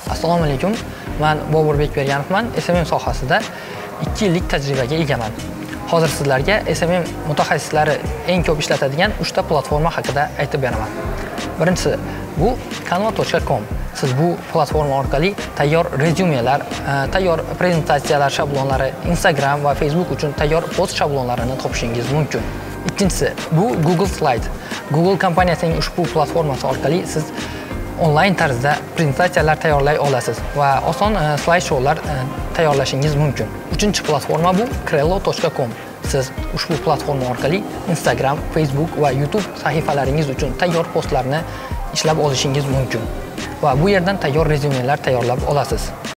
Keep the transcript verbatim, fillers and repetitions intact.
Assalomu alaykum. Men Bobur Bekberganovman. S M M sohasida ikki yillik tajribaga egaman. Hozir sizlarga S M M mutaxassislari eng ko'p ishlatadigan uchta platforma haqida aytib beraman. Birinchisi bu canva точка ком. Siz bu platforma orqali tayyor rezyumelar, tayyor prezentatsiyalar shablonlari, Instagram va Facebook uchun tayyor post shablonlarini topishingiz mumkin. Ikkinchisi bu Google Slide. Google kompaniyasining ushbu platformasi orqali siz onlayn tarzda prezentatsiyalar tayyorlay olasiz va oson slayd shoular tayyorlashingiz mumkin. Uchinchi platforma bu Krello точка ком. Siz ushbu platforma orqali Instagram, Facebook va YouTube sahifalaringiz uchun tayyor postlarni ishlab olishingiz mumkin va bu yerdan tayyor rezyumelar tayyorlab olasiz.